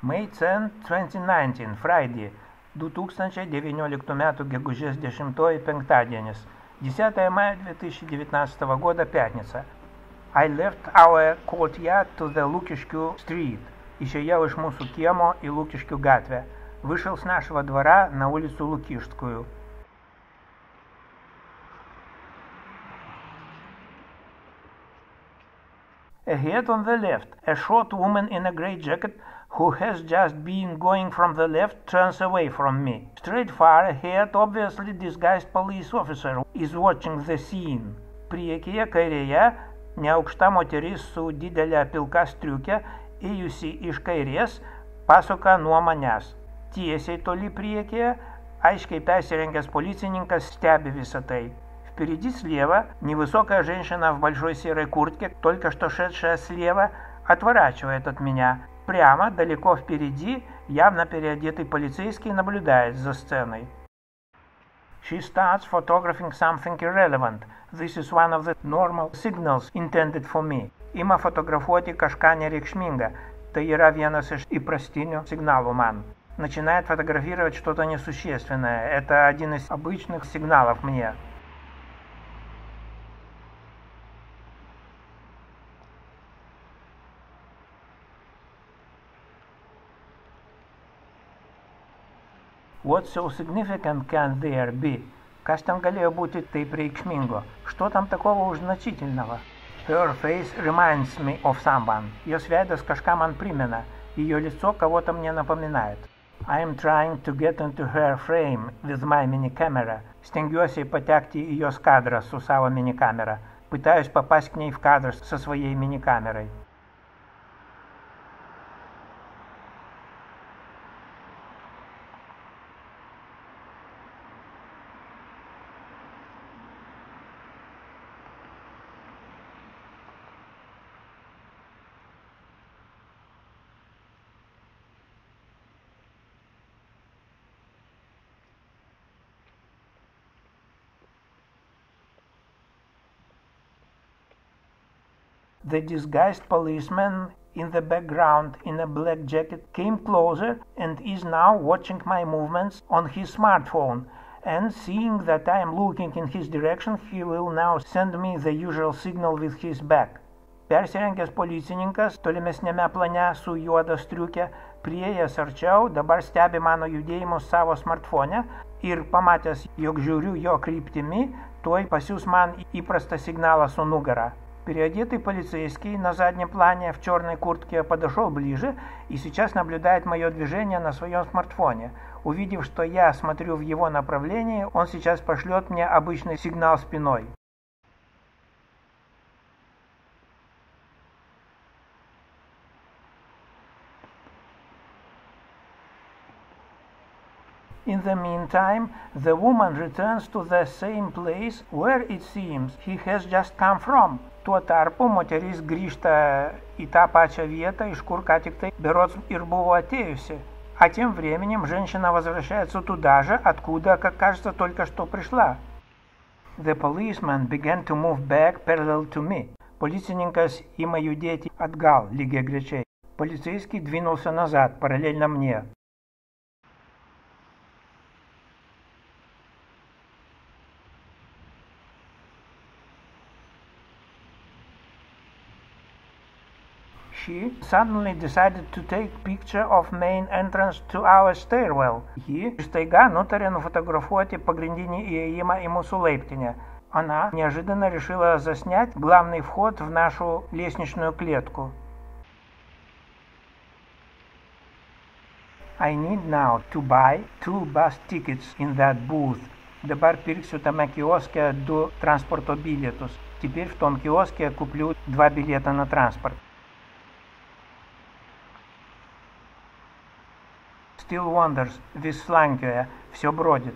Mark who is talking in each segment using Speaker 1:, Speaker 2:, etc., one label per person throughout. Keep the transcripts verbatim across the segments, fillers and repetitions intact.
Speaker 1: May tenth, twenty nineteen, Friday, du tūkstančiai devynioliktų metų gegužės десятое penktadienis, десятое мая две тысячи девятнадцатого года, пятница. I left our courtyard to the Lukiškių street. Išėjau iš mūsų kiemo į Lukiškių gatvę. Вышел с нашего двора на улицу Лукишскую. Ahead on the left, a short woman in a grey jacket who has just been going from the left turns away from me. Straight far ahead, obviously disguised police officer is watching the scene. Priekyje kairėje neaukšta moteris su didelė pilka striukė, ėjusi iš kairės, pasuka nuo manęs. Tiesiai toli priekyje, aiškiai persirengęs полицейниkas stebi visą tai. Впереди слева невысокая женщина в большой серой куртке, только что шедшая слева, отворачивает от меня. Прямо, далеко впереди, явно переодетый полицейский наблюдает за сценой. She starts photographing something irrelevant. This is one of the normal signals intended for me. Ima fotografuoti kažką nereikšmingą. Tai yra vienas iš įprastinių signalų man. Начинает фотографировать что-то несущественное. Это один из обычных сигналов мне. What so significant can there be? Kas ten galėjo būti taip reikšmingo? Что там такого уж значительного? Her face reminds me of someone. Jos veidas kažką man primena. Ее лицо кого-то мне напоминает. I am trying to get into her frame with my mini-camera. Stengiuosi patekti į jos kadrą su savo mini-kamera. Пытаюсь попасть к ней в кадр со своей мини-камерой. The disguised policeman in the background in a black jacket came closer and is now watching my movements on his smartphone, and seeing that I am looking in his direction, he will now send me the usual signal with his back. Persirengęs policininkas tolimesnėme plane su juoda striukė, priėjęs arčiau, dabar stebi mano judėjimus savo smartfone ir pamatęs, jog žiūriu jo kryptimi, tuoj pasiūs man įprastą сигнал su нугара. Переодетый полицейский на заднем плане в черной куртке подошел ближе и сейчас наблюдает мое движение на своем смартфоне. Увидев, что я смотрю в его направлении, он сейчас пошлет мне обычный сигнал спиной. In the meantime, the woman returns to the same place where it seems he has just come from. Tuo tarpu moteris grįžta į tą pačią vietą, iš kur ką tik tai berods ir buvo atėjusi. А тем временем женщина возвращается туда же, откуда, как кажется, только что пришла. The policeman began to move back parallel to me. Полицейниkas ima judėti atgal, lygiagrečiai. Полицейский двинулся назад, параллельно мне. She suddenly decided to take picture of main entrance to our stairwell. Ji staiga nutarė nufotografuoti pagrindinį įėjimą į mūsų laiptinę. Она неожиданно решила заснять главный вход в нашу лестничную клетку. I need now to buy two bus tickets in that booth. Dabar pirksiu tame kioske du transporto bilietus. Теперь в том киоске куплю два билета на транспорт. Still wanders, vis slankioja, все бродит.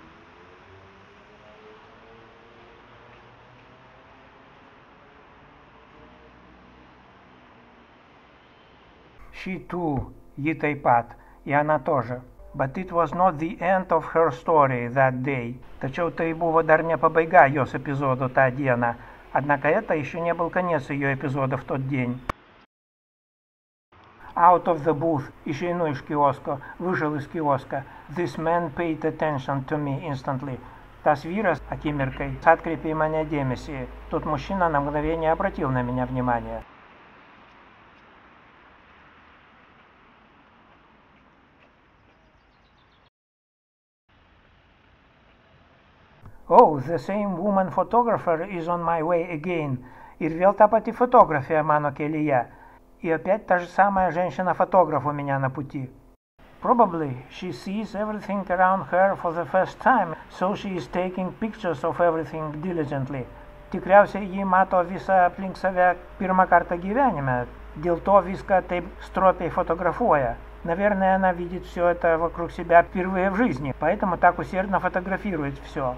Speaker 1: She too, ji taip pat, и она тоже. But it was not the end of her story that day. Tačiau tai buvo dar не пабaiga jos эпизода tą dieną. Однако это еще не был конец ее эпизода в тот день. out of the booth, išeinu iš kiosko, вышел из киоска. This man paid attention to me instantly. Tas vyras akimirkai atkreipė į mane dėmesį. Tот мужчина на мгновение обратил на меня внимание. Oh, the same woman photographer is on my way again. Ir vėl ta pati фотография mano kelyje. И опять та же самая женщина-фотограф у меня на пути. Probably she sees everything around her for the first time, so she is taking pictures of everything diligently. Tikriausiai ji mato visą aplink save pirmą kartą gyvenime, dėl to viską taip stropiai фотографуя. Наверное, она видит все это вокруг себя впервые в жизни, поэтому так усердно фотографирует все.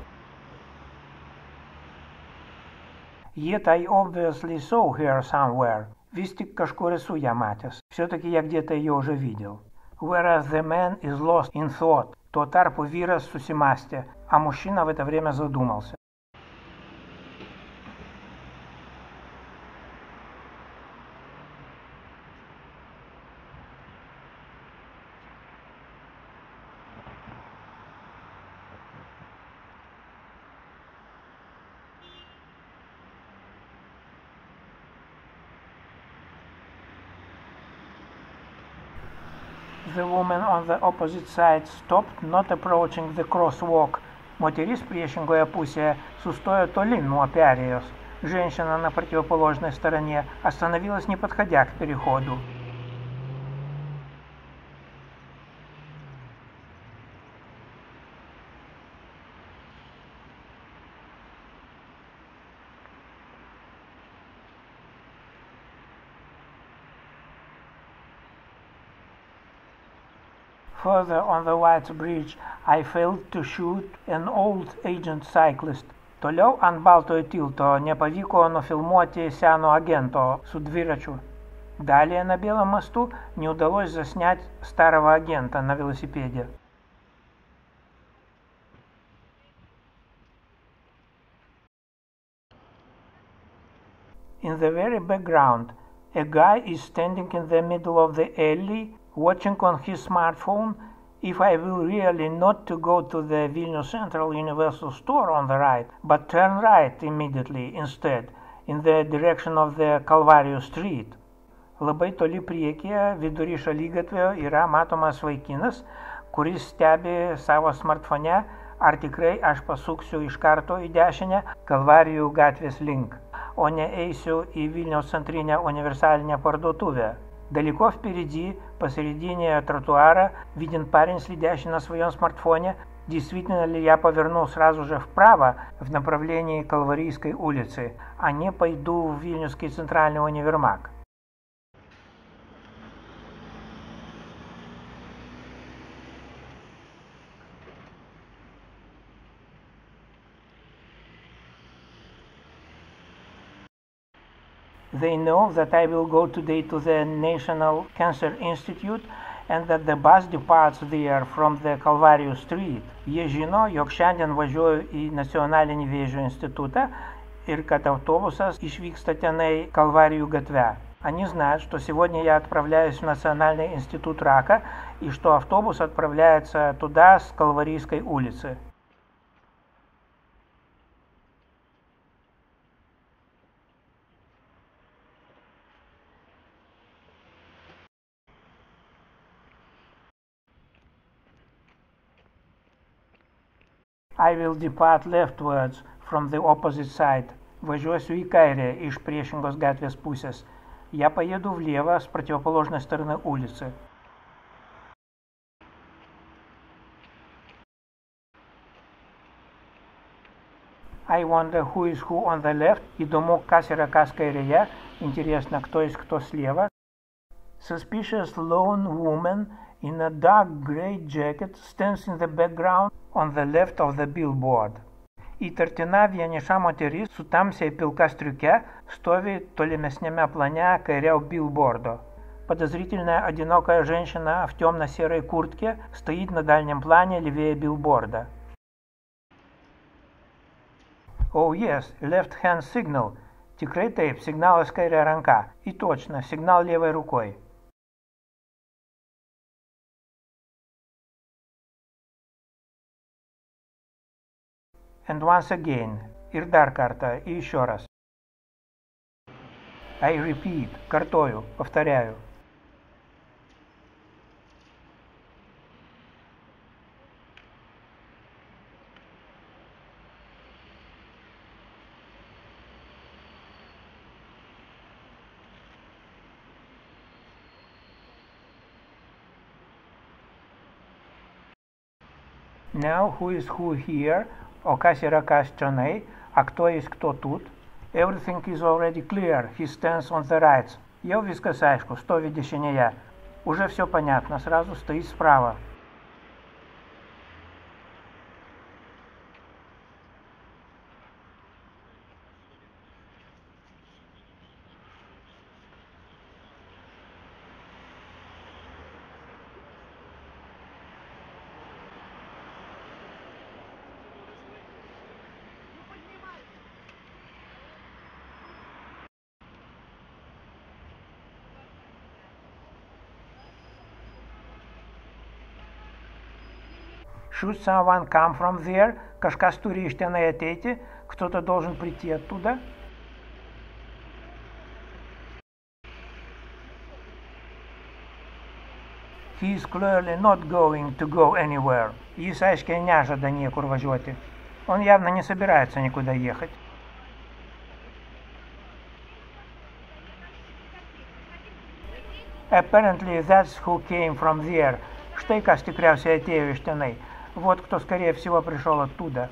Speaker 1: Yet I obviously saw her somewhere. Vis tik kažkur esu ją matęs. Все-таки я где-то ее уже видел. Whereas the man is lost in thought. Tuo tarpu vyras susimastė, а мужчина в это время задумался. The woman on the opposite side stopped, not approaching the crosswalk. Moteris priešingoje pusėje sustojo toli nuo perėjos. Женщина на противоположной стороне остановилась, не подходя к переходу. Further on the White Bridge, I failed to shoot an old agent cyclist. Toliau ant Baltojo tilto nepavyko nufilmuoti seno agento su dviračiu. Далее на Белом мосту не удалось заснять старого агента на велосипеде. In the very background, a guy is standing in the middle of the alley, watching on his smartphone if I will really not to go to the Vilnius Central Universal Store on the right, but turn right immediately instead, in the direction of the Kalvarijų Street. Labai toli priekyje, vidury šaligatvio, yra matomas vaikinas, kuris stebi savo smartfone, ar tikrai aš pasuksiu iš karto į dešinę Kalvarijų gatvės link, o ne eisiu į Vilniaus centrinę универсальную парduotuvę. Далеко впереди, посередине тротуара, виден парень, следящий на своем смартфоне, действительно ли я повернул сразу же вправо в направлении Kalvarijской улицы, а не пойду в Вильнюсский центральный универмаг. They know that I will go today to the National Cancer Institute and that the bus departs there from the Kalvarijų Street. Jie žino, jog šiandien važiuoju į Nacionalinį vėžio institutą ir kad автобусas išvyksta tenai Kalvarijų gatve. Они знают, что сегодня я отправляюсь в Национальный институт рака и что автобус отправляется туда с Kalvarijской улицы. I will depart leftwards from the opposite side. Važiuosiu į kairę iš priešingos gatvės pusės. Я поеду влево с противоположной стороны улицы. I wonder who is who on the left. Įdomu, kas yra kas kairėje. Интересно, кто есть кто слева. Suspicious lone woman in a dark gray jacket stands in the background on the left of the billboard. Įtartina vieniša moteris su tamsiai pilka striuke стоит tolimesnėme plane kairiau билборда. Подозрительная одинокая женщина в темно-серой куртке стоит на дальнем плане левее билборда. Oh yes, left hand signal. Tikrai taip, signalas kairė ranka. И точно, сигнал левой рукой. And once again. Ir dar kartą, и еще раз. I repeat. Картою, повторяю. Now who is who here? O kas yra kas čionai? A кто есть кто тут? Everything is already clear. He stands on the right. Jau viskas aišku, stovi dešinėje. Уже все понятно, сразу стоит справа. Should someone come from there? Kažkas turi iš tenai ateiti? Кто-то должен прийти оттуда? He is clearly not going to go anywhere. Jis aiškiai nežada niekur važiuoti. Он явно не собирается никуда ехать. Apparently that's who came from there. Štai kas tikriausiai atėjo iš tenai. Вот кто, скорее всего, пришел оттуда.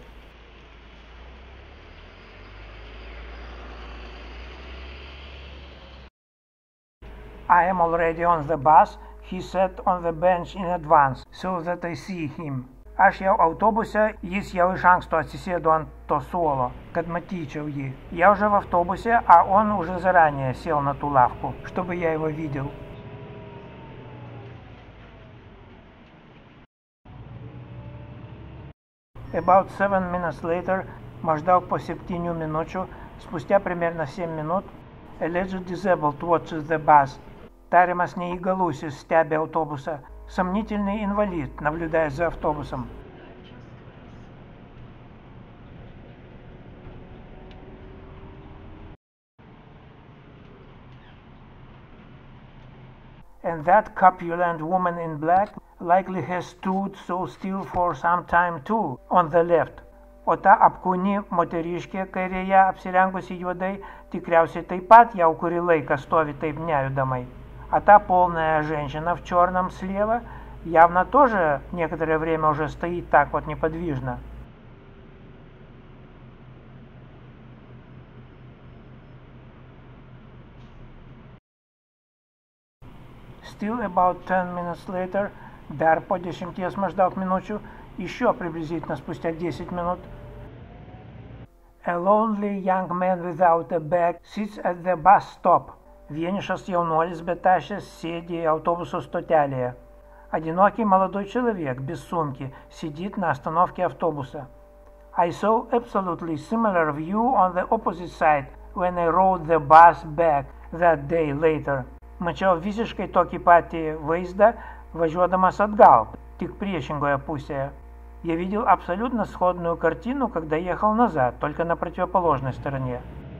Speaker 1: I am already on the bus. He sat on the bench in advance, so that I see him. Aš jau autobuse, jis jau iš anksto atsisėdo ant to suolo, kad matyčiau jį. Я уже в автобусе, а он уже заранее сел на ту лавку, чтобы я его видел. About seven minutes later, maždaug po septynių minučių, spustя примерно семь минут, alleged disabled watches the bus. Tariamas neįgalusis stebi autobusą. Сомнительный инвалид наблюдает за автобусом. And that corpulent woman in black likely has stood so still for some time too, on the left. O ta apkūni moteriškė kairėje apsirengusi juodai tikriausiai taip pat jau kurį laiką stovi taip nejudamai. А та полная женщина в черном слева явно тоже некоторое время уже стоит так вот неподвижно. Still about ten minutes later, dar po dešimties maždaug minučių, еще приблизительно спустя десять минут, a lonely young man without a bag sits at the bus stop. Vienišas jaunuolis be tašės сидит автобуса стоtelėje. Одинокий молодой человек без сумки сидит на остановке автобуса. I saw absolutely similar view on the opposite side when I rode the bus back that day later. Mačiau visiškai tokį patį vaizdą, važiuodamas atgal, tik priešинgoje pusėje. Я видел абсолютно сходную картину, когда ехал назад, только на противоположной стороне.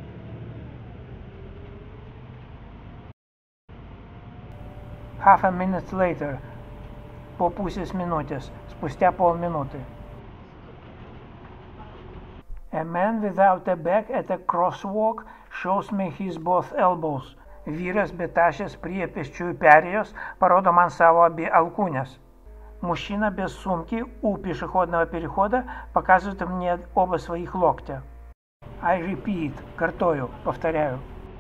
Speaker 1: Half a minute later, po pusės minutės, spustя полминуты. A man without a bag at a crosswalk shows me his both elbows. Vyras be tašės prie pėsčiųjų perėjos parodo man savo abi alkūнės. Мужчина без сумки у пешеходного перехода показывает мне оба своих локтя. I repeat, картою, повторяю.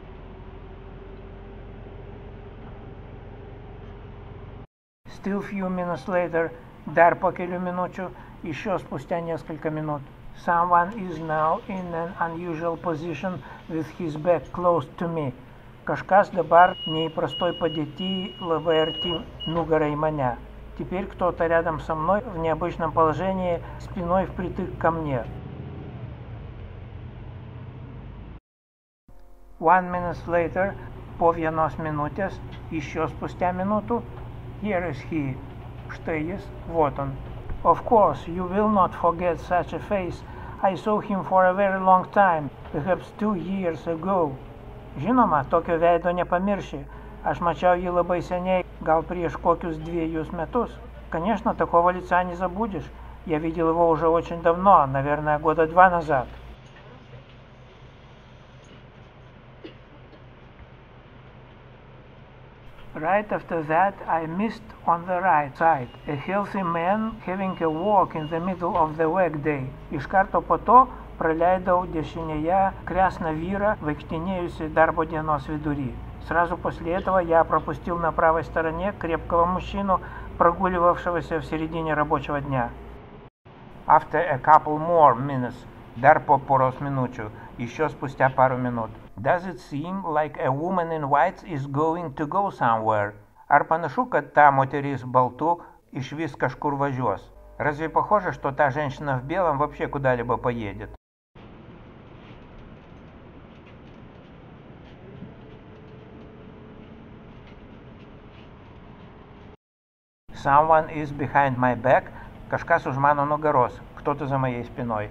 Speaker 1: Still few minutes later, dar po kelių minučių, еще спустя несколько минут. Someone is now in an unusual position with his back close to me. Kažkas dabar непростой падети labai arti nugarą į mane. Теперь кто-то рядом со мной в необычном положении, спиной впритык ко мне. One minute later, po vienos minutės, еще спустя минуту, here is he. Štai jis, вот он. Of course, you will not forget such a face I saw him for a very long time, perhaps two years ago. Žinoma, tokio veido nepamirši. Aš mačiau jį labai seniai, gal prieš kokius dviejus метус. Конечно, такого лица не забудешь. Я видел его уже очень давно, наверное, года два назад. Right after that, I missed on the right side a healthy man having a walk in the middle of the workday. Iš karto po to praleidau dešinėje крясна vyra, vaikštinėjusi darbo dienos vidury. Сразу после этого я пропустил на правой стороне крепкого мужчину, прогуливавшегося в середине рабочего дня. After a couple more minutes, dar po poros minučių, еще спустя пару минут. Does it seem like a woman in white is going to go somewhere? Ar panašu, kad ta moteris baltu išvis kažkur važiuos? Разве похоже, что та женщина в белом вообще куда-либо поедет? Someone is behind my back. Kažkas už mano nugaros. Кто-то за моей спиной.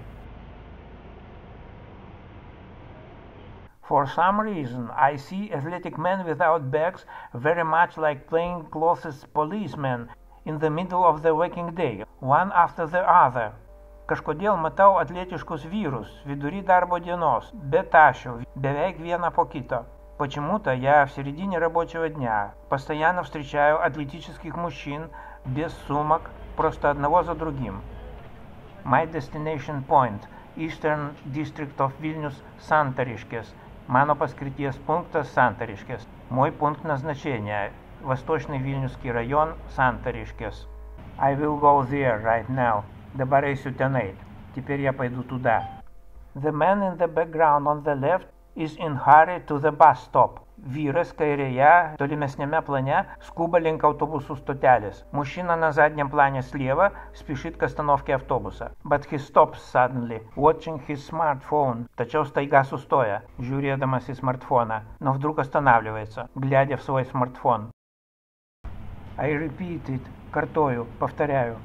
Speaker 1: For some reason, I see athletic men without bags very much like plain clothes policemen in the middle of the working day, one after the other. Kažkodėl matau atletiškus vyrus vidury darbo dienos, be tašių, beveик vieną по kito. Почему-то я в середине рабочего дня постоянно встречаю атлетических мужчин без сумок, просто одного за другим. My destination point, Eastern District of Vilnius, Santariškės. Mano paskirties punktas Santariškės. Мой пункт назначения, Восточный Вильнюсский район, Santariškės. I will go there right now. Dabar eisiu tenai. Теперь я пойду туда. The man in the background on the left is in hurry to the bus stop. Vyras kairėje, tolimesnėme plane, skuba link autobusų stotelės. Мужчина на заднем плане слева спешит к остановке автобуса. But he stops suddenly, watching his smartphone. Tačiau staiga sustoja, žiūrėdamas į smartfoną, но вдруг останавливается, глядя в свой смартфон. I repeat it. Картою, повторяю.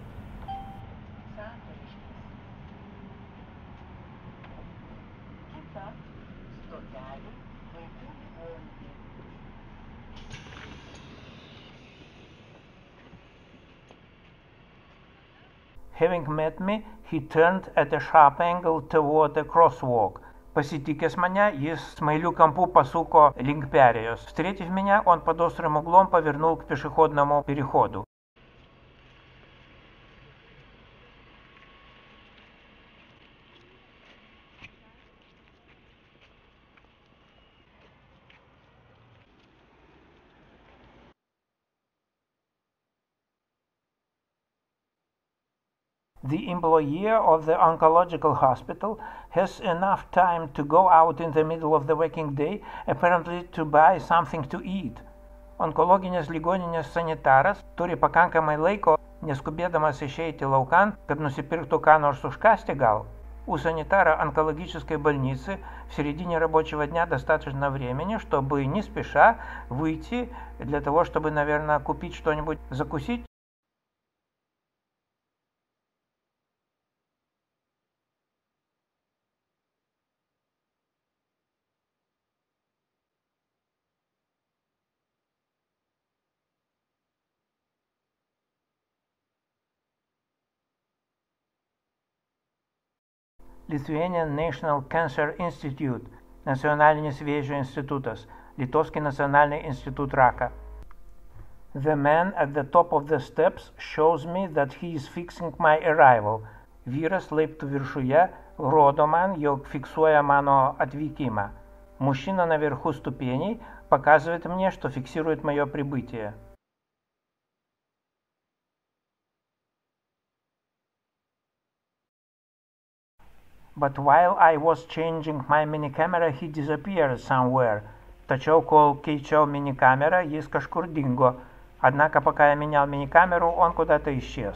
Speaker 1: Having met me, he turned at a sharp angle toward a crosswalk. Pasitikęs mane, jis смаилю кампу пасуко линк переезд. Встретив меня, он под острым углом повернул к пешеходному переходу. The employee of the oncological hospital has enough time to go out in the middle of the working day, apparently to buy something to eat. Onkologinės ligoninės sanitaras turi pakankamai laiko, neskubėdamas išeiti laukan, kad nusipirktų ką nors užkasti gal. У санитара онкологической больницы в середине рабочего дня достаточно времени, чтобы не спеша выйти для того, чтобы, наверное, купить что-нибудь закусить. Lithuanian National Cancer Institute, Nacionalinis vėžio institutas, Lietuvos nacionalinis institut raka. The man at the top of the steps shows me that he is fixing my arrival. Vyras laiptų viršuje rodo man, jog фиксуя mano atvykimą. Мужчина наверху ступеней показывает мне, что фиксирует мое прибытие. But while I was changing my mini-camera, he disappeared somewhere. Tačiau, kol keičiau mini-камеру, jis kažkur dingo. Однако, пока я менял мини-камеру, он куда-то исчез.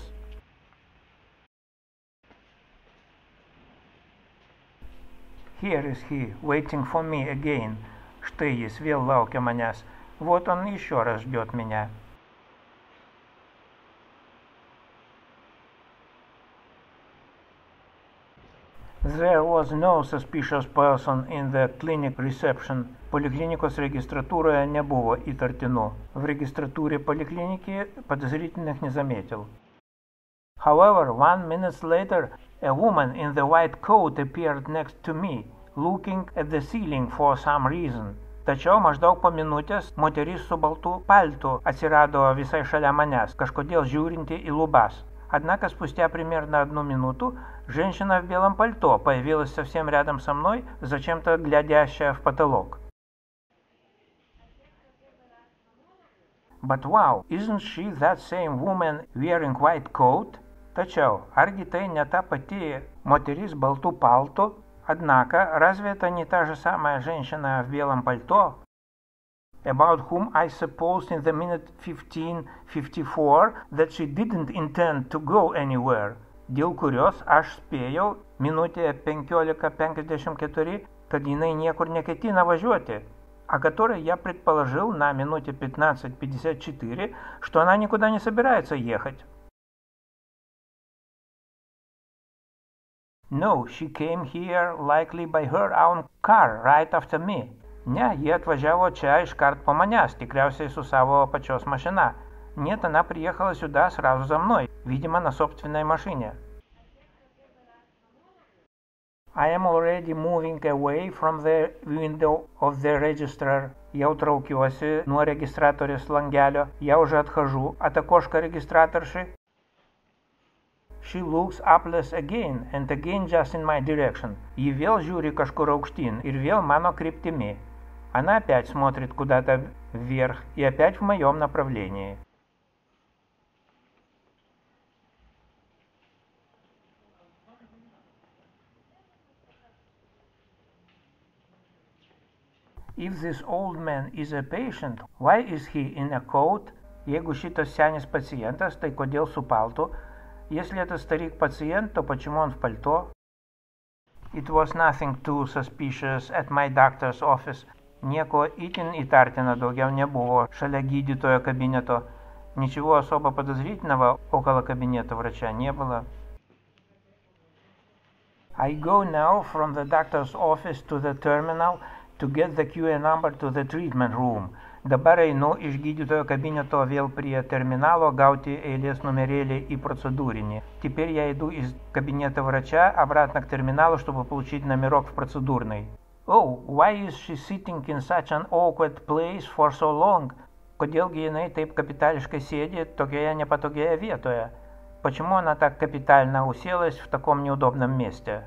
Speaker 1: Here is he, waiting for me again. Štai jis vėl laukia manęs. Вот он еще раз ждет меня. There was no suspicious person in the clinic reception. Поликлиникos регистратуроje nebuvo įtartinų. В регистратуре поликлиники подозрительных не заметил. However, one minute later, a woman in the white coat appeared next to me, looking at the ceiling for some reason. Tačiau maždaug po minutės moteris su baltu paltu atsirado visai šalia manęs, kažkodėl žiūrinti į lubas. Однако спустя примерно одну минуту женщина в белом пальто появилась совсем рядом со мной, зачем-то глядящая в потолок. But wow, isn't she that same woman wearing white coat? Tačiau, argi tai не та пати мотерис балtu палто? Однако, разве это не та же самая женщина в белом пальто, about whom I supposed in the minute fifteen fifty-four that she didn't intend to go anywhere, dėl kurios aš spėjau minutėje penkiolika penkiasdešimt keturi, kad jinai niekur neketina važiuoti, о которой я предположил на минуте пятнадцать пятьдесят четыре, что она никуда не собирается ехать. No, she came here likely by her own car right after me. Ne, jie atvažiavo čia iškart по manęs, tikriausiai su savo pačios mašina. Нет, она приехала сюда сразу за мной, видимо, на собственной машине. I am already moving away from the window of the registrar. Jau traukiuosi nuo registratorės langelio. Я уже отхожу от окошка регистраторши. She looks upless again and again just in my direction. Ji vėl žiūri kažkur aukštyn ir vėl mano kryptimi. Она опять смотрит куда-то вверх и опять в моем направлении. If this old man is a patient, why is he in a coat? Jeigu šitas senis pacientas, tai kodėl su paltu? Если это старик-пациент, то почему он в пальто? It was nothing too suspicious at my doctor's office. Nieko itin įtartina daugiau nebuvo šalia gydytojo кабинето. Ничего особо подозрительного около кабинета врача не было. I go now from the doctor's office to the terminal to get the Q A number to the treatment room. Dabar einu iš gydytojo кабинето vėl prie terminalo gauti eilės numerėlį į процедуринį. Теперь я иду из кабинета врача обратно к терминалу, чтобы получить номерок в процедурной. Oh, why is she sitting in such an awkward place for so long? Kodėlgi jinai taip kapitališkai sėdi tokioje nepatogioje vietoje? Почему она так капитально уселась в таком неудобном месте?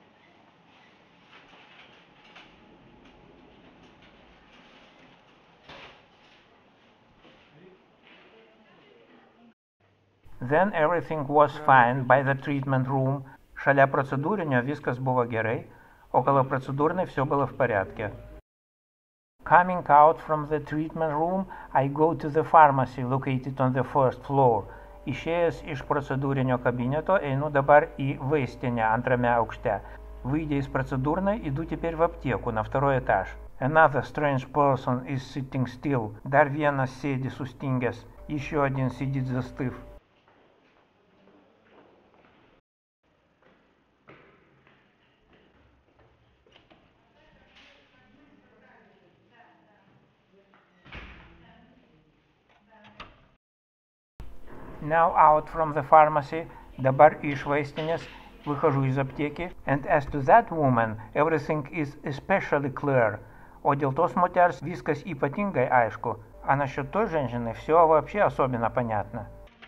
Speaker 1: Then everything was fine by the treatment room. Шаля процедуринio viskas buvo gerai, около процедурной все было в порядке. Coming out from the treatment room, I go to the pharmacy located on the first floor. Išėjęs iš procedūrinio kabineto, einu dabar į vaistinę antrame aukšte. Выйдя из процедурной, иду теперь в аптеку на второй этаж. Another strange person is sitting still. Dar vienas sėdi sustingęs, еще один сидит застыв. Now out from the pharmacy, dabar iš vaistinės, выхожу из аптеки, and as to that woman, everything is especially clear. O dėl tos moters viskas ypatingai aišku, а насчет той женщины все вообще особенно понятно.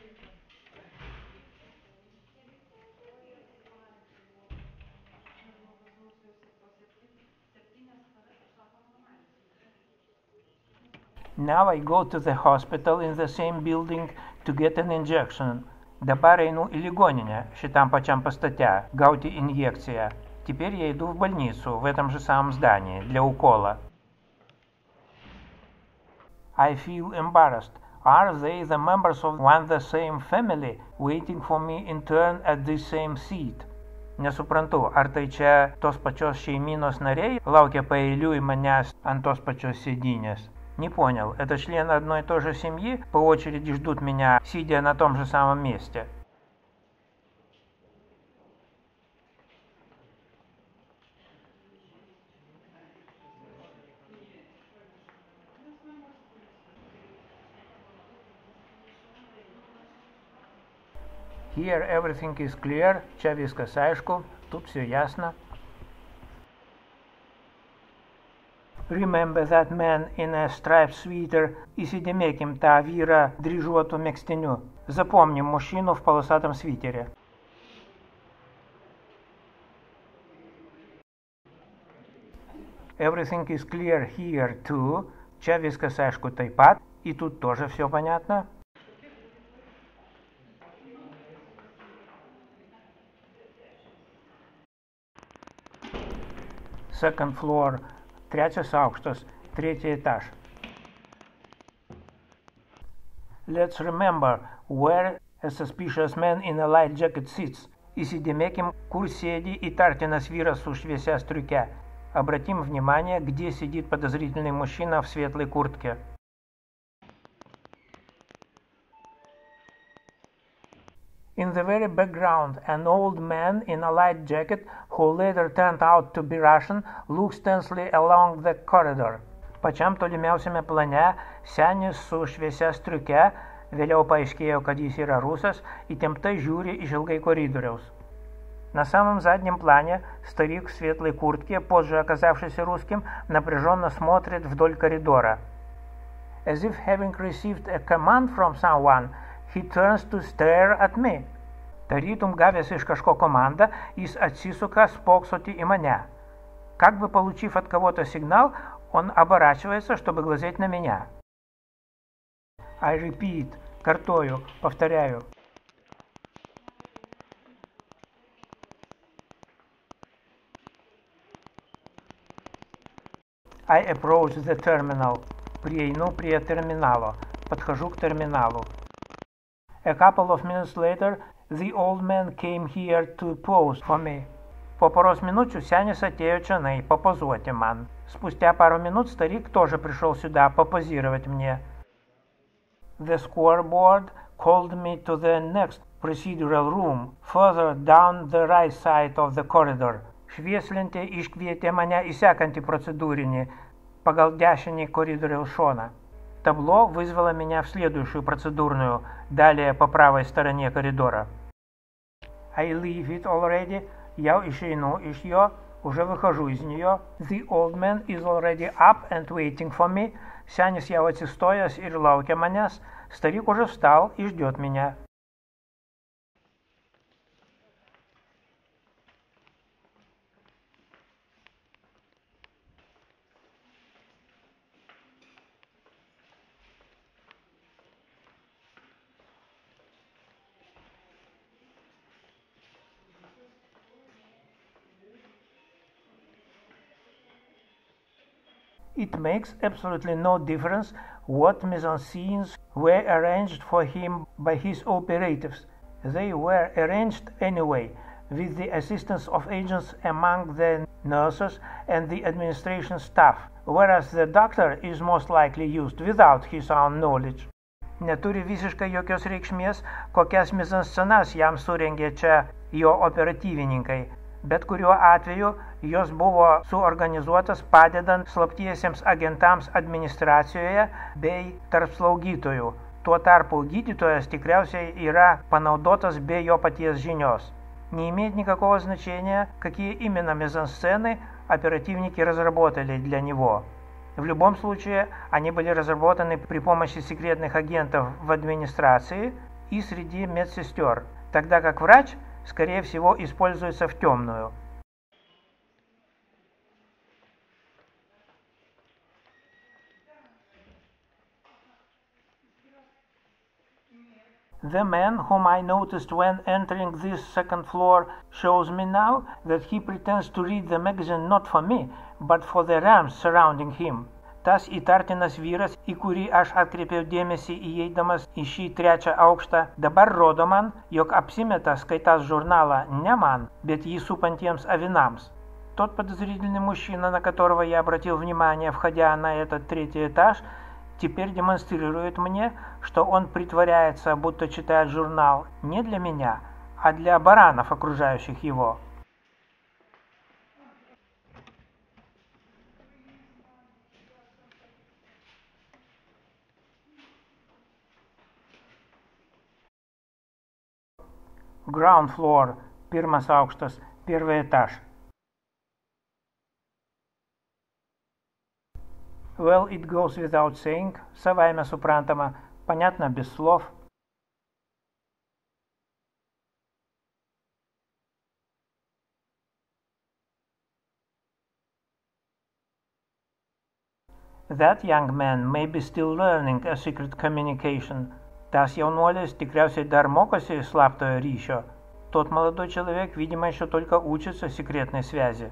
Speaker 1: Now I go to the hospital in the same building to get an injection. Dabar einu į ligoninę, šitam pačiam pastate, гаути инъекция. Теперь я иду в больницу, в этом же самом здании, для укола. I feel embarrassed. Are they the members of one the same family waiting for me in turn at this same seat? Nesuprantu, ar tai čia tos pačios šeimynos nariai laukia paeiliui manęs ant tos pačios sėdynės? Не понял, это члены одной и той же семьи по очереди ждут меня, сидя на том же самом месте. Here everything is clear. Čia viskas aišku. Тут все ясно. Remember that man in a striped sweater. Įsidėmėkim tą vyrą dryžuotu megztiniu. Запомним мужчину в полосатом свитере. Everything is clear here too. Čia viskas aišku taip pat. И тут тоже все понятно. Second floor. Trečias aukštas. Tretий этаж. Let's remember where a suspicious man in a light jacket sits. Įsidėmėkim, kur sėdi įtartinas vyras su šviesia striuke. Обратим внимание, где сидит подозрительный мужчина в светлой куртке. In the very background, an old man in a light jacket, who later turned out to be Russian, looks tensely along the corridor. Pačiam tolimiausiame plane senis su šviesia striuke, vėliau paaiškėjo, kad jis yra rusas, įtemptai žiūri išilgai koridoriaus. На самом заднем плане старик в светлой куртке, позже оказавшийся русским, напряженно смотрит вдоль коридора. As if having received a command from someone, he turns to stare at me. Tarytum gavęs iš kažko komandą, jis atsisuka spoksoti į mane. Как бы получив от кого-то сигнал, он оборачивается, чтобы глазеть на меня. I repeat, картою, повторяю. I approach the terminal. Прieinu prie terminalo. Подхожу к терминалу. A couple of minutes later, the old man came here to pose for me. Po poros minučių senis atėjo čionai попозуoti man. Спустя пару минут старик тоже пришел сюда попозировать мне. The scoreboard called me to the next procedural room, further down the right side of the corridor. Švieslentė iškvietė mane į sekantį процедуринį, pagal dešinį коридoriaus шона. Табло вызвало меня в следующую процедурную, далее по правой стороне коридора. I leave it already. Я išeinu iš jo, уже выхожу из нее. The old man is already up and waiting for me. Senis jau atsistojęs ir laukia manęs. Старик уже встал и ждет меня. It makes absolutely no difference what mise-en-scenes were arranged for him by his operatives. They were arranged anyway, with the assistance of agents among the nurses and the administration staff, whereas the doctor is most likely used without his own knowledge. Neturi visiškai jokios reikšmės, kokias mise-en-scenas jam surengė čia jo operatyvininkai. Bet kuriuo atveju jos buvo suorganizuotas padedant slaptiesiems agentams administracijoje bei tarp slaugytojų. Tuo tarpu gydytojas tikriausiai yra panaudotas be jo paties žinios. Не имеет никакого значения, какие именно мизансцены оперативники разработали для него. В любом случае, они были разработаны при помощи секретных агентов в администрации и среди медсестер, тогда как врач скорее всего, используется в темную. The man whom I noticed when entering this second floor shows me now that he pretends to read the magazine not for me, but for the rams surrounding him. Tas įtartinas vyras, į kurį aš atkreipiau dėmesį įeidamas į šį trečią aukštą, dabar rodo man, jog apsimeta skaitąs журнала не man, bet jį supantiems авинамс. Тот подозрительный мужчина, на которого я обратил внимание, входя на этот третий этаж, теперь демонстрирует мне, что он притворяется, будто читает журнал не для меня, а для баранов, окружающих его. Ground floor. Pirmas aukštas. Первый этаж. Well, it goes without saying. Savaime suprantama. Понятно без слов. That young man may be still learning a secret communication. Tas jaunuolis tikriausiai dar mokosi slaptojo ryšio. Тот молодой человек, видимо, еще только учится секретной связи.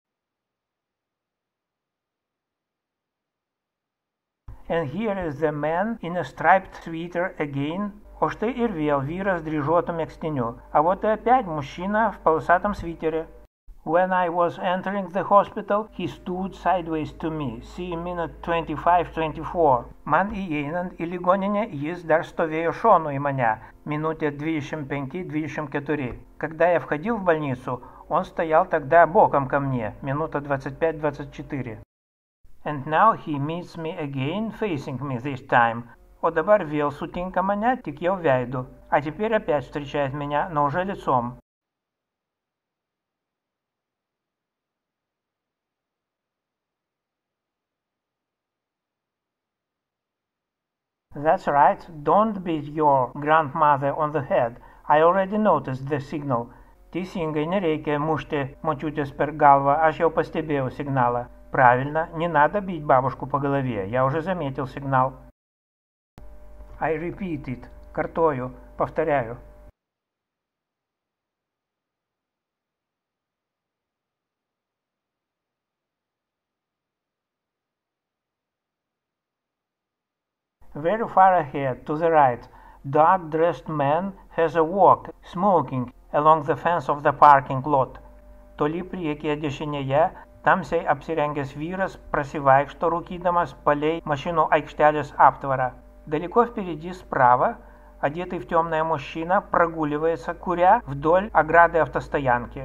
Speaker 1: And here is the man in a striped sweater again. O štai ir vėl vyras dryžuotu megztiniu. А вот и опять мужчина в полосатом свитере. When I was entering the hospital, he stood sideways to me. See minute twenty-five twenty-four. Man įeinant į ligoninę, jis dar stovėjo šonu į mane. Минуте двадцать пять двадцать четыре. Когда я входил в больницу, он стоял тогда боком ко мне. Минута двадцать пять двадцать четыре. And now he meets me again, facing me this time. O dabar vėl sutinka mane, tik jau veidu. А теперь опять встречает меня, но уже лицом. That's right, don't beat your grandmother on the head. I already noticed the signal. Teisingai, nereikia mušti močiutės per galvą, aš jau pastebėjau signalą. Правильно, не надо бить бабушку по голове, я уже заметил сигнал. I repeat it, картою, повторяю. Very far ahead, to the right, dark-dressed man has a walk, smoking, along the fence of the parking lot. Toli priekyje dešinėje, tamsiai apsirengęs vyras просиваikšto рūkydamas palei машину aikštelės aptvarą. Далеко впереди, справа, одетый в темное мужчина прогуливается, куря, вдоль ограды автостоянки.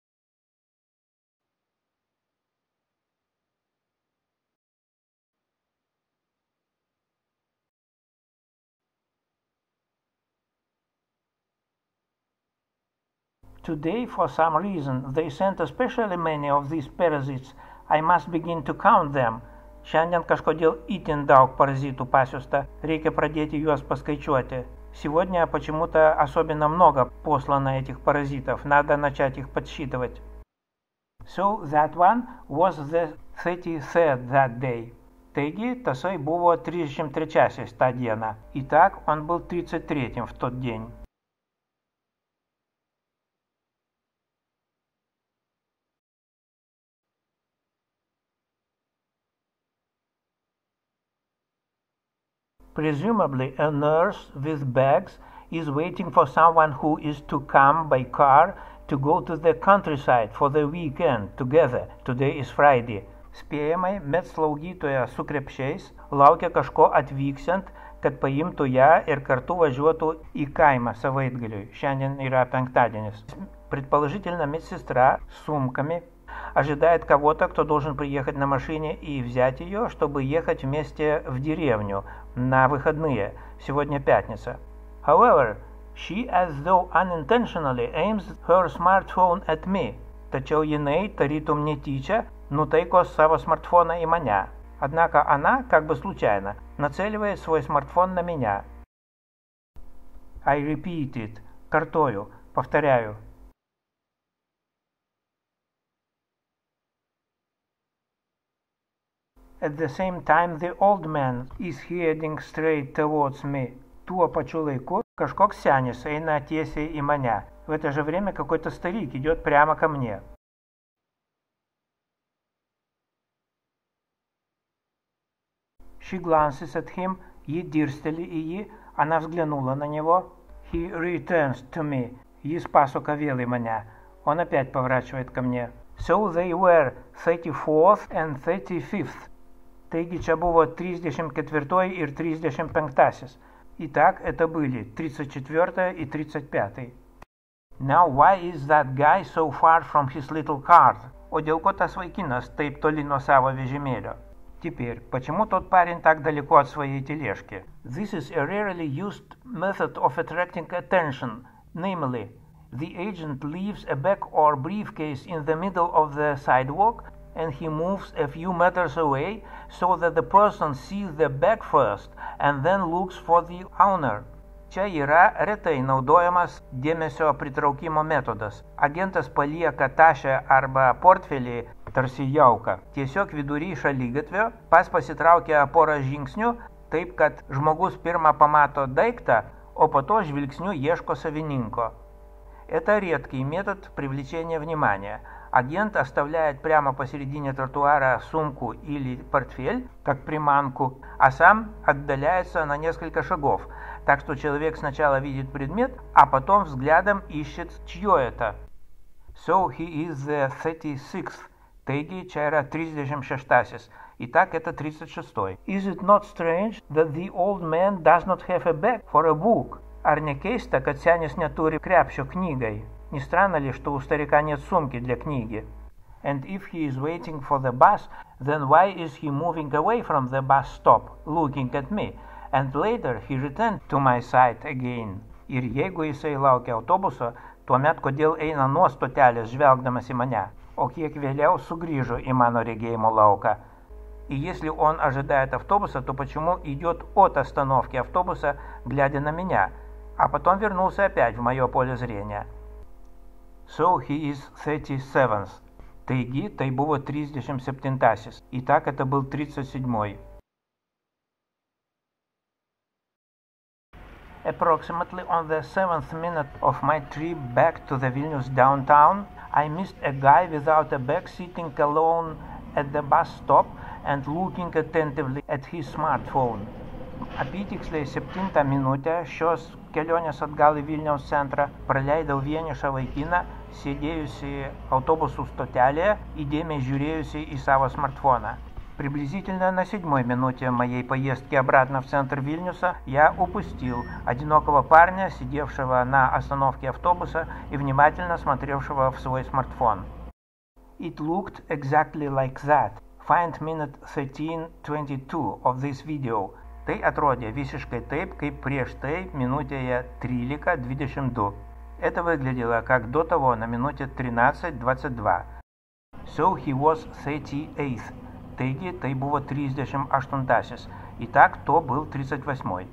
Speaker 1: Today, for some reason, they sent especially many of these parasites. I must begin to count them. Šiandien kažkodėl itin daug паразиту pasiusta, reikia pradėti juos paskaičiuoti. Сегодня почему-то особенно много послано этих паразитов, надо начать их подсчитывать. So that one was the thirty-third that day. Taigi, tasai buvo trisdešimt trečiasis tą dieną. Итак, он был тридцать третьим в тот день. Presumably, a nurse with bags is waiting for someone who is to come by car to go to the countryside for the weekend together. Today is Friday. Spėjamai, medslaugytoja su krepšiais laukia kažko atvyksiant, kad paimtų ją ir kartu važiuotų į kaimą savaitgaliui. Šiandien yra penktadienis. Предположительно, медсестра с сумками ожидает кого-то, кто должен приехать на машине и взять ее, чтобы ехать вместе в деревню на выходные. Сегодня пятница. However, she as though unintentionally aims her smartphone at me. Tačiau jinai, tarytum netyčia, nutaiko savo смартфона į mane. Однако она, как бы случайно, нацеливает свой смартфон на меня. I repeat it. Картою. Повторяю. At the same time, the old man is heading straight towards me. Tuo pačiu laiku kažkoks senis eina tiesiai į mane. В это же время какой-то старик идет прямо ко мне. She glances at him. Ji dirsteli į jį. Она взглянула на него. He returns to me. Jis pasuka vėl į mane. Он опять поворачивает ко мне. So they were thirty-fourth and thirty-fifth. Taigi čia buvo тридцать четвертый ir тридцать пятый. Итак, это были тридцать четвёртый и тридцать пятый. Now why is that guy so far from his little cart? O dėl ko tas vaikinas taip toli nuo savo vežimėlio? Теперь, почему тот парень так далеко от своей тележки? This is a rarely used method of attracting attention. Namely, The agent leaves a bag or briefcase in the middle of the sidewalk, and he moves a few meters away so that the person sees the bag first and then looks for the owner. Čia yra retai naudojamas dėmesio pritraukimo metodas. Agentas palieka tašę arba portfelį, tarsi jauką, tiesiog vidury šaligatvio, pas pasitraukia porą žingsnių, taip kad žmogus pirmą pamato дайктą, о по то žvilgsniu ieško savininko. Это редкий метод привлечения внимания. Агент оставляет прямо посередине тротуара сумку или портфель, как приманку, а сам отдаляется на несколько шагов, так что человек сначала видит предмет, а потом взглядом ищет, чье это. So he is the thirty-sixth. Taigi, čia yra trisdešimt šeštasis. Итак, это тридцать шестой. Is it not strange that the old man does not have a bag for a book? Ar ne keista, kad senis neturi krepšio knygai? Не странно ли, что у старика нет сумки для книги? And if he is waiting for the bus, then why is he moving away from the bus stop, looking at me? And later he returned to my side again. Ir jeigu jisai laukia autobuso, tuomet kodėl eina nuo stotelės žvelgdamas į mane, o kiek vėliau sugrįžo į mano regėjimo lauką. И если он ожидает автобуса, то почему идет от остановки автобуса, глядя на меня, а потом вернулся опять в мое поле зрения? So he is thirty-seventh. Taigi, tai buvo trisdešimt septintasis. Итак, это был тридцать седьмой. Approximately on the seventh minute of my trip back to the Vilnius downtown, I missed a guy without a bag sitting alone at the bus stop and looking attentively at his smartphone. Apytiksliai septintą minutę šios kelionės atgal į Vilniaus centrą praleidau vienišą vaikiną, sėdėjusi autobusų стоtelėje, įdėmiai žiūrėjusi į savo смартфона. Приблизительно на седьмой минуте моей поездки обратно в центр Вильнюса я упустил одинокого парня, сидевшего на остановке автобуса и внимательно смотревшего в свой смартфон. It looked exactly like that. Find minute thirteen twenty-two of this video. Tai atrodė visiškai taip, kaip prieš tai минутėje тринадцать двадцать два. Это выглядело как до того на минуте тринадцать двадцать два. So he was thirty-eighth. Taigi, tai buvo trisdešimt aštuntasis. Итак, то был тридцать восьмой.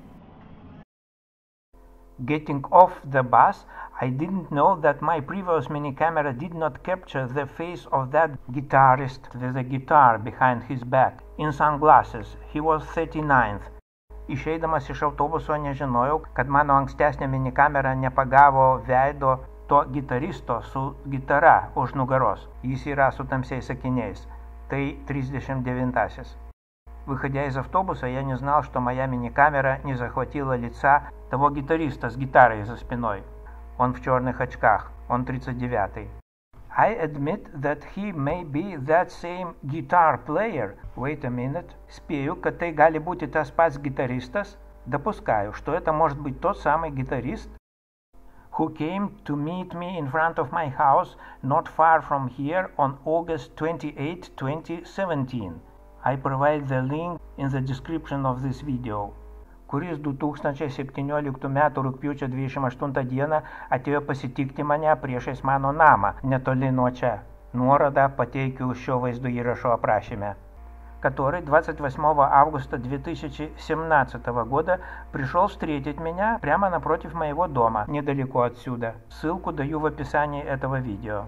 Speaker 1: Getting off the bus, I didn't know that my previous mini camera did not capture the face of that guitarist with a guitar behind his back. In sunglasses, he was thirty-ninth. Išeidamas iš autobuso nežinojau, kad mano ankstesnė minikamera nepagavo veido to gitaristo su gitara už nugaros. Jis yra su tamsiais akiniais. Tai тридцать девятый. Выходя из автобуса, я не знал, что моя мини-камера не захватила лица того гитариста с гитарой за спиной. Он в черных очках. Он тридцать девятый. I admit that he may be that same guitar player. Wait a minute. Спею, kad tai gali būti tas pats гитаристas. Допускаю, что это может быть тот самый гитарист, who came to meet me in front of my house not far from here on August twenty-eighth, twenty seventeen. I provide the link in the description of this video. Kuris du tūkstančiai septynioliktų metų rugpjūčio dvidešimt aštuntą dieną atėjo pasitikti mane priešais mano namą, netoli nuo čia. Nuorodą pateikiu šio vaizdo įrašo aprašyme. Который двадцать восьмого августа две тысячи семнадцатого года пришел встретить меня прямо напротив моего дома, недалеко отсюда. Ссылку даю в описании этого видео.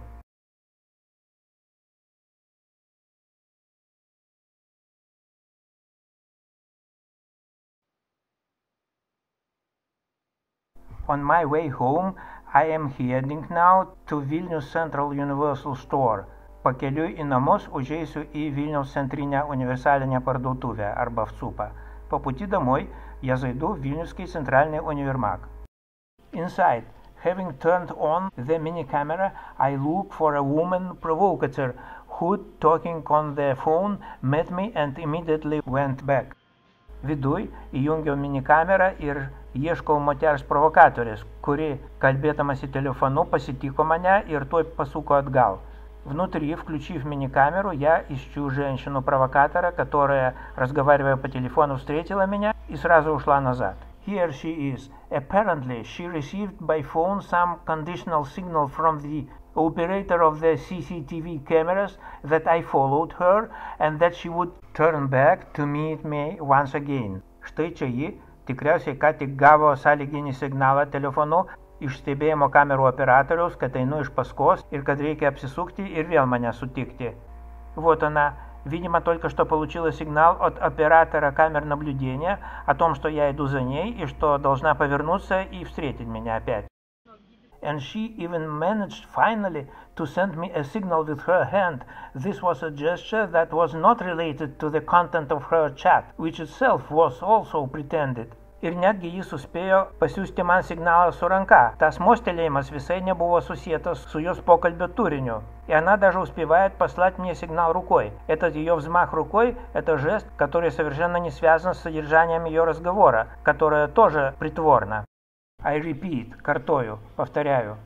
Speaker 1: On my way home, I am heading now to Vilnius Central Universal Store. Pakeliui į namus užeisiu į Vilniaus centrinę универсальную парduotuvę arba ВЦУПа. По пути домой я зайду в Вильнюсский центральный универмаг. Inside, having turned on the mini camera, I look for a woman provocateur who, talking on the phone, met me and immediately went back. Viduj įjungiau mini kamerą ir ieškau moters provokatorės, kuri, kalbėdamas į telefonu, pasitiko mane ir tuoj pasuko atгал. Внутри, включив мини-камеру, я ищу женщину-провокатора, которая, разговаривая по телефону, встретила меня и сразу ушла назад. Here she is, Apparently, she received by phone some conditional signal from the operator of the C C T V cameras that I followed her and that she would turn back to meet me once again. Štai čia ji tikriausiai ką tik gavo sąlyginį signalą telefonu iš stebėjimo kamerų operatoriaus, kad einu iš paskos ir kad reikia apsisukti ir vėl мане sutikti. Вот она, видимо, только что получила сигнал от оператора камер наблюдения о том, что я иду за ней и что должна повернуться и встретить меня опять. And she even managed finally to send me a signal with her hand. This was a gesture that was not related to the content of her chat, which itself was also pretended. Ir netgi jis suspėjo pasiųsti man signalą su ranка. Tas мостелėjimas visai nebuvo susietas su jos покольбio туриню. И она даже успевает послать мне сигнал рукой. Этот ее взмах рукой – это жест, который совершенно не связан с содержанием ее разговора, которое тоже притворно. I repeat, картою, повторяю.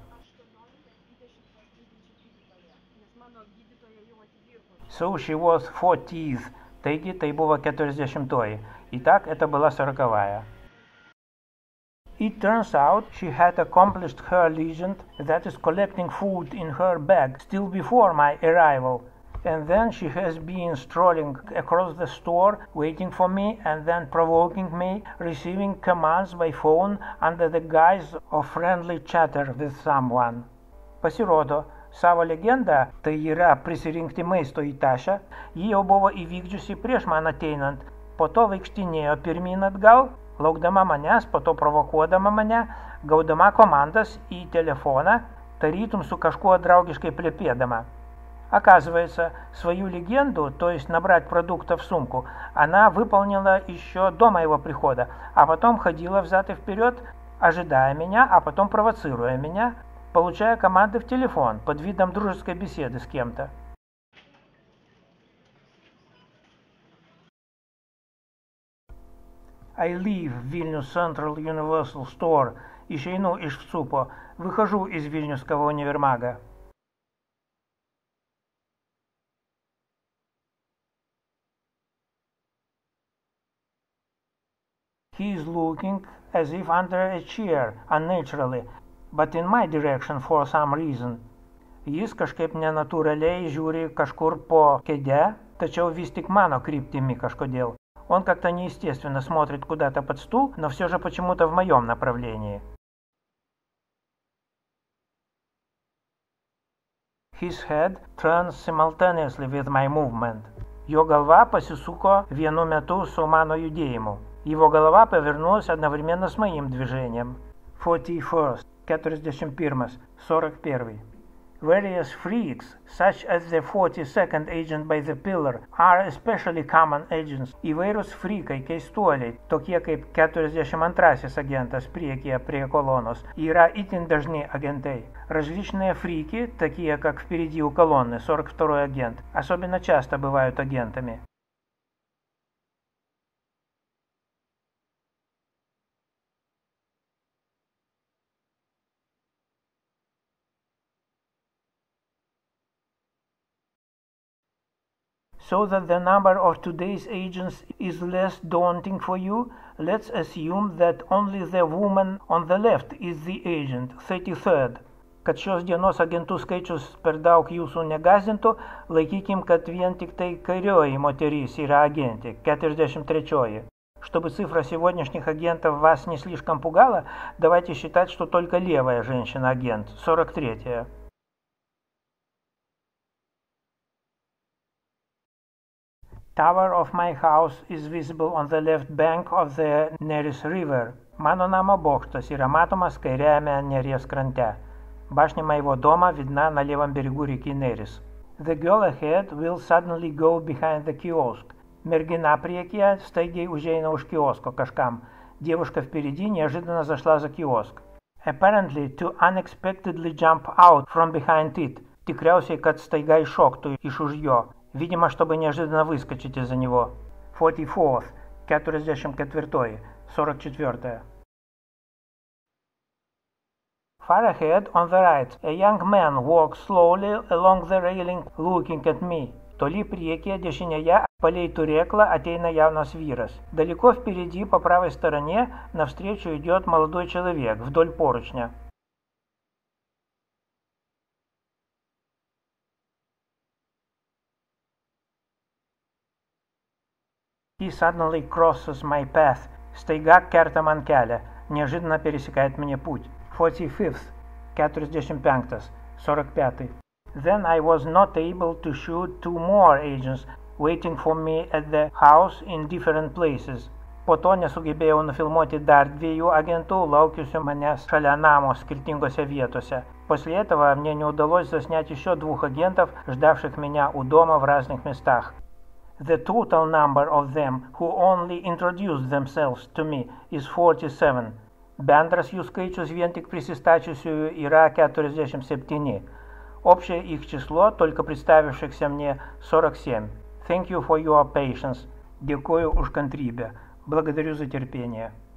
Speaker 1: So she was fortieth, taigi tai buvo keturiasdešimtoji. Итак, это была сороковая. It turns out she had accomplished her legend, that is collecting food in her bag, still before my arrival. And then she has been strolling across the store, waiting for me and then provoking me, receiving commands by phone under the guise of friendly chatter with someone. Pasirodo, savo legendą, tai yra prisirinkti maisto į tašę, ji jau buvo įvykdžiusi prieš man ateinant, po to vaikštinėjo pirmyn atgal, laukdama manęs, po to provokuodama mane, gaudama komandas į telefoną, tarytum su kažkuo draugiškai plepėdama. Оказывается, свою легенду, то есть набрать продуктов в сумку, она выполнила еще до моего прихода, а потом ходила взад и вперед, ожидая меня, а потом провоцируя меня, получая команды в телефон под видом дружеской беседы с кем-то. I leave Vilnius Central Universal Store, išeinu iš ВЦУПО, выхожу из Вильнюсского универмага. He is looking as if under a chair, unnaturally, but in my direction for some reason. Jis kažkaip nenatūraliai žiūri kažkur по кеде, tačiau vis tik mano kryptimi kažkodėl. Он как-то неестественно смотрит куда-то под стул, но все же почему-то в моем направлении. His head turns simultaneously with my movement. Jo galva pasisuko vienu metu su mano judėjimu. Его голова повернулась одновременно с моим движением. forty-first, четырдесят первый, сорок первый. Various freaks, such as the forty-second agent by the pillar, are especially common agents. Įvairūs frikai, keistuoliai, tokie kaip keturiasdešimt antrasis agentas priekyje prie колонос, yra itin dažni agentai. Различные фрики, такие как впереди у колонны, сорок второй агент, особенно часто бывают агентами. So that the number of today's agents is less daunting for you, let's assume that only the woman on the left is the agent, thirty-third. Kad šios dienos agentų skaičius per daug jūsų negazintų, laikykim, kad vien tik tai kairioji moteris yra агентė, четырдесят третья. Чтобы цифра сегодняшних агентов вас не слишком пугала, давайте считать, что только левая женщина-агент, сорок третья. Tower of my house is visible on the left bank of the Neris River. Mano namo bokštas yra matomas kairiajame Neries krante. Башня моего дома видна на левом берегу реки Нерис. The girl ahead will suddenly go behind the kiosk. Mergina priekyje staigiai užeina už kiosko kažkam. Девушка впереди неожиданно зашла за киоск. Apparently to unexpectedly jump out from behind it. Tikriausiai, kad staiga iššoktų iš už jo. Видимо, чтобы неожиданно выскочить из-за него. forty-fourth, четырдесят четвертый, сорок четвертая. Far ahead, on the right, a young man walks slowly along the railing, looking at me. Toli priekyje dešinėje Palei turėklą ateina jaunas vyras. Далеко впереди, по правой стороне, навстречу идет молодой человек, вдоль поручня. He suddenly crosses my path. Staiga kerta man kelią. Неожиданно пересекает мне путь. forty-fifth. keturiasdešimt penktas. сорок пятый. Then I was not able to shoot two more agents waiting for me at the house in different places. Po to nesugebėjau nufilmuoti dar dviejų агентов, laukiusių manęs шаля нamo скиртингося vietose. После этого мне не удалось заснять еще двух агентов, ждавших меня у дома в разных местах. The total number of them who only introduced themselves to me is forty-seven. Bendras jų skaičius vien tik prisistačiusiųjų yra keturiasdešimt septyni. Общее их число, только представившихся мне, сорок семь. Thank you for your patience. Дякую уж кантрибе. Благодарю за терпение.